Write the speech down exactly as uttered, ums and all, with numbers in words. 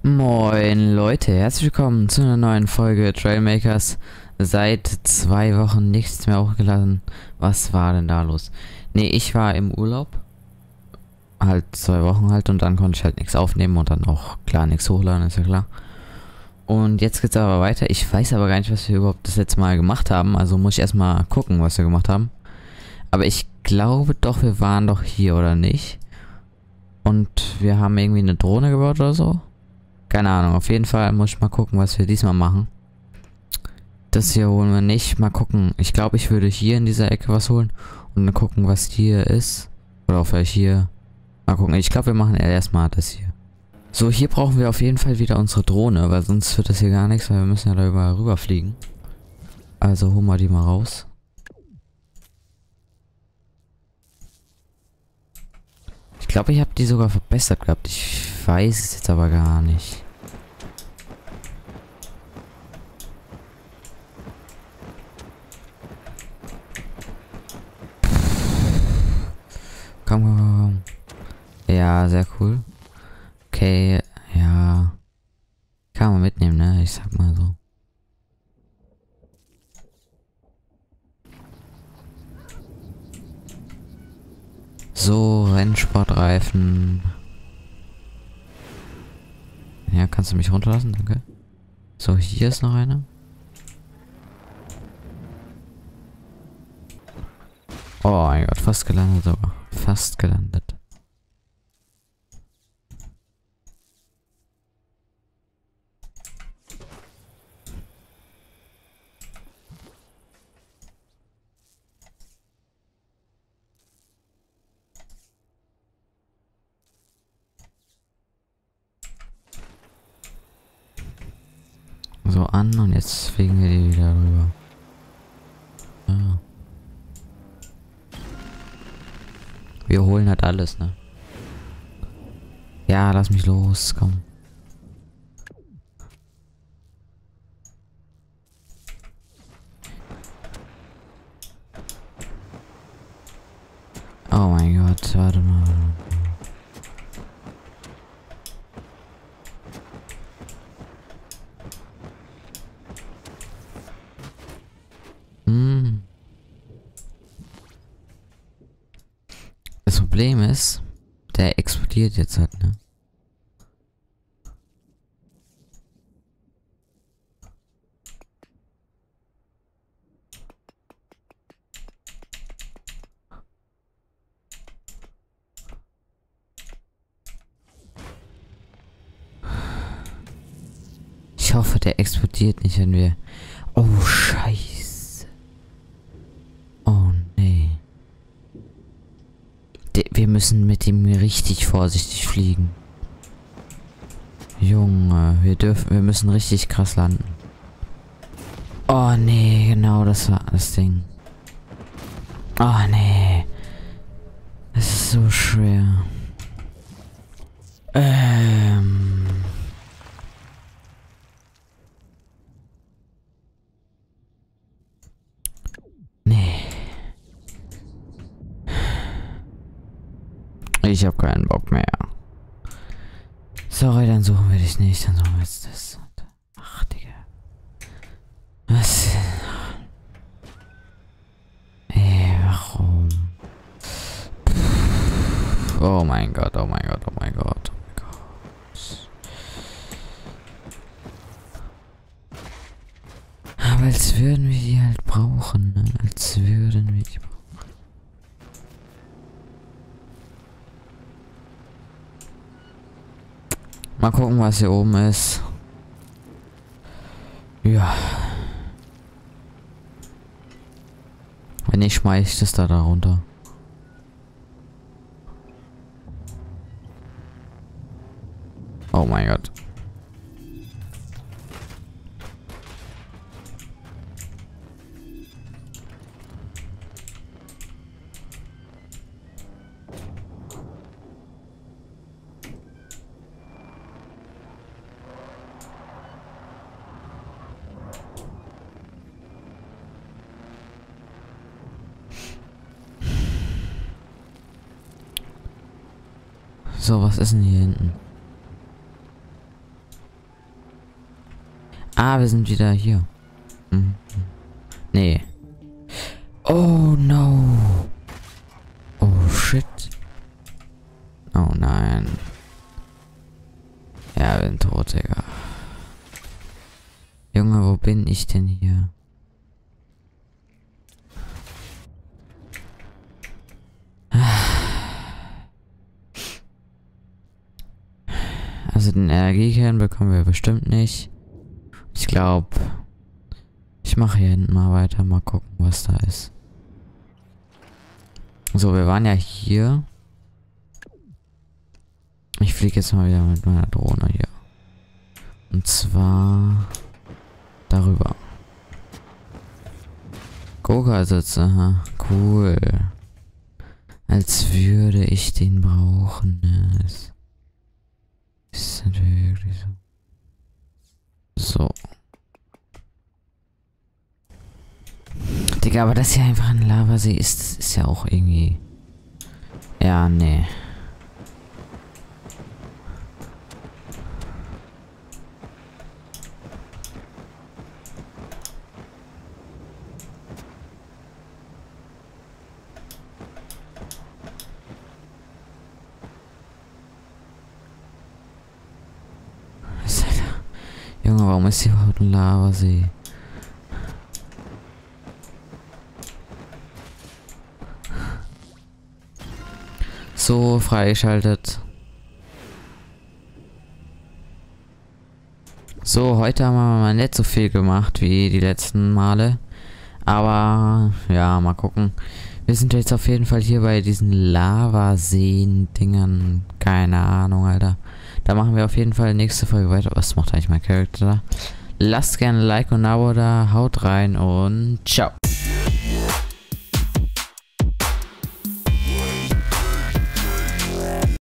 Moin Leute, herzlich willkommen zu einer neuen Folge Trailmakers. Seit zwei Wochen nichts mehr hochgeladen. Was war denn da los? Nee, ich war im Urlaub. Halt zwei Wochen halt und dann konnte ich halt nichts aufnehmen und dann auch klar nichts hochladen, ist ja klar. Und jetzt geht's aber weiter. Ich weiß aber gar nicht, was wir überhaupt das letzte Mal gemacht haben. Also muss ich erstmal gucken, was wir gemacht haben. Aber ich glaube doch, wir waren doch hier, oder nicht? Und wir haben irgendwie eine Drohne gebaut oder so. Keine Ahnung, auf jeden Fall muss ich mal gucken, was wir diesmal machen. Das hier holen wir nicht. Mal gucken. Ich glaube, ich würde hier in dieser Ecke was holen. Und dann gucken, was hier ist. Oder auch vielleicht hier. Mal gucken. Ich glaube, wir machen erstmal das hier. So, hier brauchen wir auf jeden Fall wieder unsere Drohne. Weil sonst wird das hier gar nichts. Weil wir müssen ja da überall rüberfliegen. Also holen wir die mal raus. Ich glaube, ich habe die sogar verbessert gehabt. Ich weiß es jetzt aber gar nicht. Komm, komm, komm. Ja, sehr cool. Okay, ja. Kann man mitnehmen, ne? Ich sag mal so. So, Rennsportreifen. Ja, kannst du mich runterlassen? Danke. So, hier ist noch eine. Oh mein Gott, fast gelandet sogar. Fast gelandet. So an und jetzt fliegen wir die wieder rüber. Ja. Wir holen halt alles, ne? Ja, lass mich los, komm. Oh mein Gott, warte mal. Hm. Das Problem ist, der explodiert jetzt halt, ne? Ich hoffe, der explodiert nicht, wenn wir... Oh, Scheiße. Oh, nee. De wir müssen mit ihm richtig vorsichtig fliegen. Junge, wir dürfen... Wir müssen richtig krass landen. Oh, nee, genau, das war das Ding. Oh, nee. Es ist so schwer. Ähm... Ich hab keinen Bock mehr. Sorry, dann suchen wir dich nicht. Dann suchen wir jetzt das. Ach, Digga. Was? Ey, warum? Oh mein Gott, oh mein Gott, oh mein Gott, oh mein Gott. Aber als würden wir die halt brauchen, ne? Als würden wir die brauchen. Mal gucken, was hier oben ist. Ja. Wenn nicht, schmeiß ich das da darunter. Oh mein Gott. So, was ist denn hier hinten? Ah, wir sind wieder hier. Mhm. Nee. Oh no. Oh shit. Oh nein. Ja, wir sind tot, Digga. Junge, wo bin ich denn hier? Also den Energiekern bekommen wir bestimmt nicht. Ich glaube, ich mache hier hinten mal weiter, mal gucken, was da ist. So, wir waren ja hier. Ich fliege jetzt mal wieder mit meiner Drohne hier. Und zwar darüber. Goga-Sitze, aha, cool. Als würde ich den brauchen. Ne? Ist, ist natürlich wirklich so. So. Digga, aber das hier einfach ein Lavasee ist, ist ja auch irgendwie... Ja, nee. Junge, warum ist hier überhaupt ein Lavasee? So, freigeschaltet. So, heute haben wir mal nicht so viel gemacht wie die letzten Male. Aber, ja, mal gucken. Wir sind jetzt auf jeden Fall hier bei diesen Lavaseen-Dingern. Keine Ahnung, Alter. Da machen wir auf jeden Fall nächste Folge weiter. Was macht eigentlich mein Charakter da? Lasst gerne ein Like und ein Abo da. Haut rein und ciao.